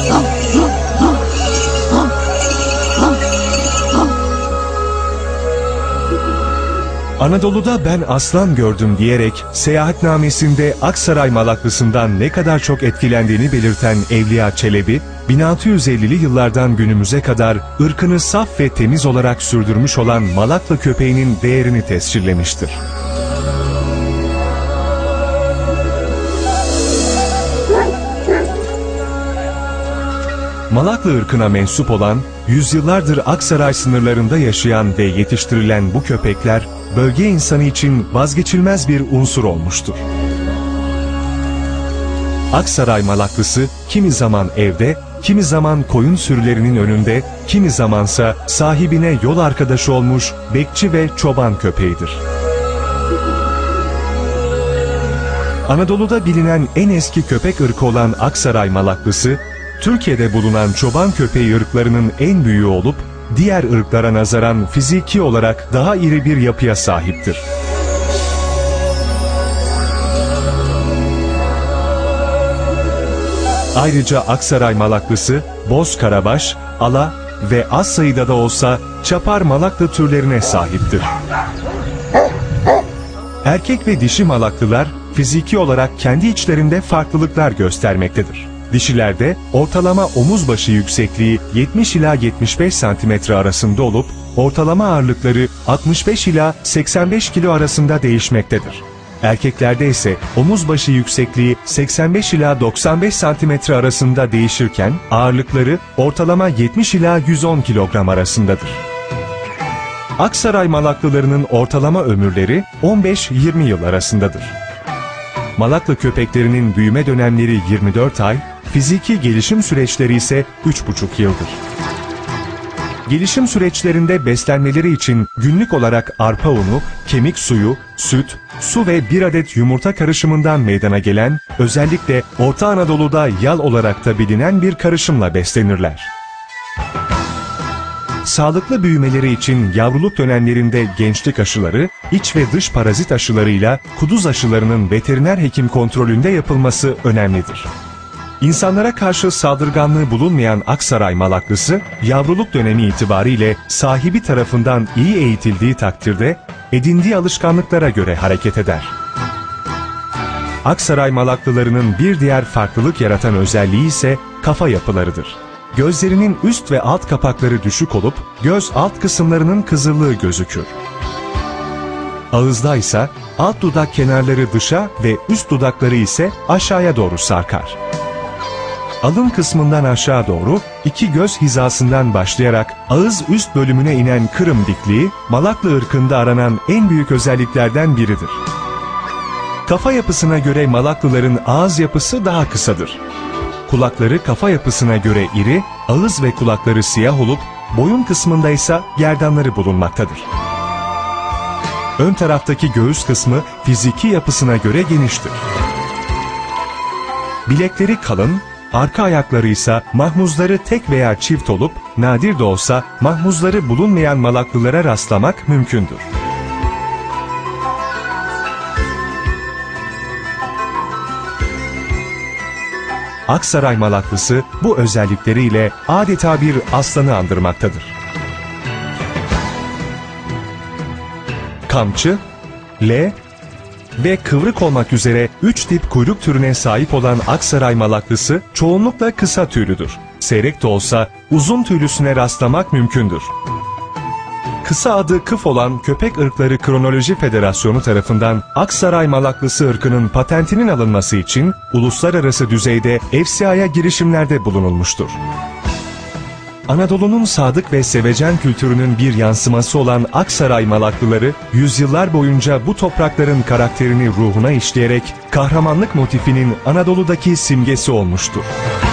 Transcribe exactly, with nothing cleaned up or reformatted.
Anadolu'da ben aslan gördüm diyerek seyahatnamesinde Aksaray Malaklısı'ndan ne kadar çok etkilendiğini belirten Evliya Çelebi, bin altı yüz ellili yıllardan günümüze kadar ırkını saf ve temiz olarak sürdürmüş olan Malaklı köpeğinin değerini tescillemiştir. Malaklı ırkına mensup olan, yüzyıllardır Aksaray sınırlarında yaşayan ve yetiştirilen bu köpekler, bölge insanı için vazgeçilmez bir unsur olmuştur. Aksaray Malaklısı kimi zaman evde, kimi zaman koyun sürülerinin önünde, kimi zamansa sahibine yol arkadaşı olmuş bekçi ve çoban köpeğidir. Anadolu'da bilinen en eski köpek ırkı olan Aksaray Malaklısı, Türkiye'de bulunan çoban köpeği ırklarının en büyüğü olup, diğer ırklara nazaran fiziki olarak daha iri bir yapıya sahiptir. Ayrıca Aksaray Malaklısı, boz karabaş, ala ve az sayıda da olsa çapar malaklı türlerine sahiptir. Erkek ve dişi malaklılar fiziki olarak kendi içlerinde farklılıklar göstermektedir. Dişilerde ortalama omuz başı yüksekliği yetmiş ila yetmiş beş santimetre arasında olup, ortalama ağırlıkları altmış beş ila seksen beş kilo arasında değişmektedir. Erkeklerde ise omuz başı yüksekliği seksen beş ila doksan beş santimetre arasında değişirken, ağırlıkları ortalama yetmiş ila yüz on kilogram arasındadır. Aksaray Malaklılarının ortalama ömürleri on beş yirmi yıl arasındadır. Malaklı köpeklerinin büyüme dönemleri yirmi dört ay, fiziki gelişim süreçleri ise üç buçuk yıldır. Gelişim süreçlerinde beslenmeleri için günlük olarak arpa unu, kemik suyu, süt, su ve bir adet yumurta karışımından meydana gelen, özellikle Orta Anadolu'da yal olarak da bilinen bir karışımla beslenirler. Sağlıklı büyümeleri için yavruluk dönemlerinde gençlik aşıları, iç ve dış parazit aşılarıyla kuduz aşılarının veteriner hekim kontrolünde yapılması önemlidir. İnsanlara karşı saldırganlığı bulunmayan Aksaray Malaklısı, yavruluk dönemi itibariyle sahibi tarafından iyi eğitildiği takdirde edindiği alışkanlıklara göre hareket eder. Aksaray Malaklılarının bir diğer farklılık yaratan özelliği ise kafa yapılarıdır. Gözlerinin üst ve alt kapakları düşük olup göz alt kısımlarının kızıllığı gözükür. Ağızda ise alt dudak kenarları dışa ve üst dudakları ise aşağıya doğru sarkar. Alın kısmından aşağı doğru iki göz hizasından başlayarak ağız üst bölümüne inen kırım dikliği, Malaklı ırkında aranan en büyük özelliklerden biridir. Kafa yapısına göre Malaklıların ağız yapısı daha kısadır. Kulakları kafa yapısına göre iri, ağız ve kulakları siyah olup boyun kısmında ise gerdanları bulunmaktadır. Ön taraftaki göğüs kısmı fiziki yapısına göre geniştir. Bilekleri kalın, arka ayakları ise mahmuzları tek veya çift olup, nadir de olsa mahmuzları bulunmayan Malaklılara rastlamak mümkündür. Aksaray Malaklısı bu özellikleriyle adeta bir aslanı andırmaktadır. Kamçı, L ve kıvrık olmak üzere üç tip kuyruk türüne sahip olan Aksaray Malaklısı çoğunlukla kısa tüylüdür. Seyrek de olsa uzun tüylüsüne rastlamak mümkündür. Kısa adı kıf olan Köpek Irkları Kronoloji Federasyonu tarafından Aksaray Malaklısı ırkının patentinin alınması için uluslararası düzeyde F C I'ye girişimlerde bulunulmuştur. Anadolu'nun sadık ve sevecen kültürünün bir yansıması olan Aksaray Malaklıları, yüzyıllar boyunca bu toprakların karakterini ruhuna işleyerek kahramanlık motifinin Anadolu'daki simgesi olmuştur.